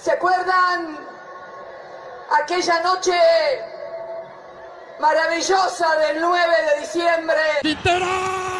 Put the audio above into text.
¿Se acuerdan aquella noche maravillosa del 9 de diciembre? ¡Literal!